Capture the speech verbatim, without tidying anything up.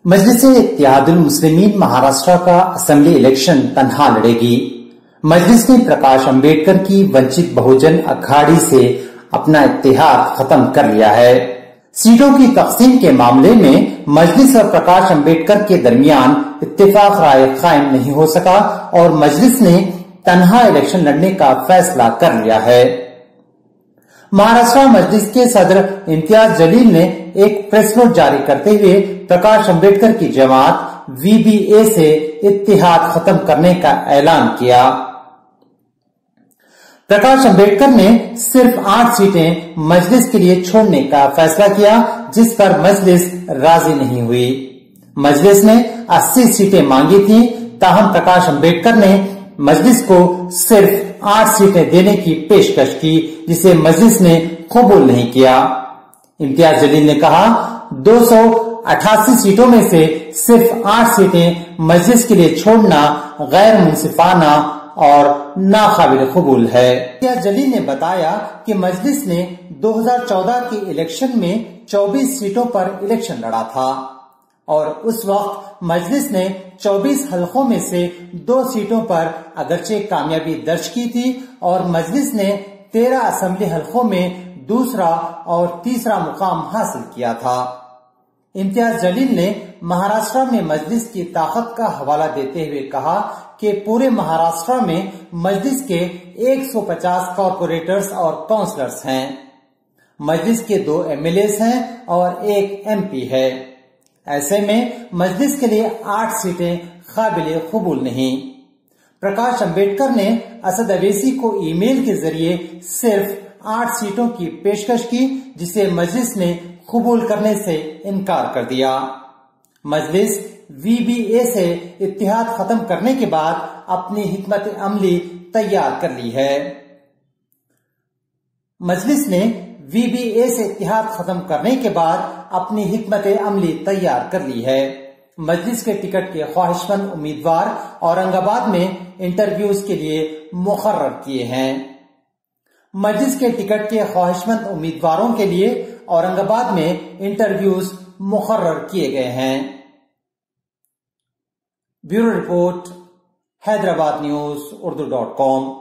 مجلس اتحاد المسلمین مہاراشٹر کا اسمبلی الیکشن تنہا لڑے گی۔ مجلس نے پرکاش امبیڈکر کی ونچت بہوجن اکھاڑی سے اپنا اتحاد ختم کر لیا ہے۔ سیٹوں کی تقسیم کے معاملے میں مجلس اور پرکاش امبیڈکر کے درمیان اتفاق رائے قائم نہیں ہو سکا اور مجلس نے تنہا الیکشن لڑنے کا فیصلہ کر لیا ہے۔ مہاراشٹر مجلس کے صدر امتیاز جلیل نے ایک پریس نوٹ جاری کرتے ہوئے پرکاش امبیڈکر کی جماعت وی بی اے سے اتحاد ختم کرنے کا اعلان کیا۔ پرکاش امبیڈکر نے صرف آٹھ سیٹیں مجلس کے لیے چھوڑنے کا فیصلہ کیا، جس پر مجلس راضی نہیں ہوئی۔ مجلس نے اسی سیٹیں مانگی تھیں، تاہم پرکاش امبیڈکر نے مجلس کو صرف آٹھ سیٹیں دینے کی پیشکش کی، جسے مجلس نے قبول نہیں کیا۔ امتیاز جلیل نے کہا، دو سو اٹھاسی سیٹوں میں سے صرف آٹھ سیٹیں مجلس کے لیے چھوڑنا غیر منصفانہ اور ناقابل قبول ہے۔ امتیاز جلیل نے بتایا کہ مجلس نے دو ہزار چودہ کے الیکشن میں چوبیس سیٹوں پر الیکشن لڑا تھا اور اس وقت مجلس نے چوبیس حلقوں میں سے دو سیٹوں پر اگرچہ کامیابی درج کی تھی اور مجلس نے تیرہ اسمبلی حلقوں میں دوسرا اور تیسرا مقام حاصل کیا تھا۔ امتیاز جلیل نے مہاراشٹر میں مجلس کی طاقت کا حوالہ دیتے ہوئے کہا کہ پورے مہاراشٹر میں مجلس کے ایک سو پچاس کارپوریٹرز اور کونسلرز ہیں۔ مجلس کے دو ایم ایل ایز ہیں اور ایک ایم پی ہے۔ ایسے میں مجلس کے لیے آٹھ سیٹیں قابل قبول نہیں۔ پرکاش امبیڈکر نے اسد اویسی کو ای میل کے ذریعے صرف آٹھ سیٹوں کی پیشکش کی، جسے مجلس نے قبول کرنے سے انکار کر دیا۔ مجلس وی بی اے سے اتحاد ختم کرنے کے بعد اپنی حکمت عملی تیار کر لی ہے۔ مجلس نے وی بی اے سے اتحاد ختم کرنے کے بعد اپنی حکمت عملی تیار کر لی ہے۔ مجلس کے ٹکٹ کے خواہش مند امیدوار اورنگ آباد میں انٹرویوز کے لیے مقرر کیے ہیں۔ مجلس کے ٹکٹ کے خواہش مند امیدواروں کے لیے اورنگ آباد میں انٹرویوز مقرر کیے گئے ہیں۔ Bureau report, Hyderabad news Urdu dot کام۔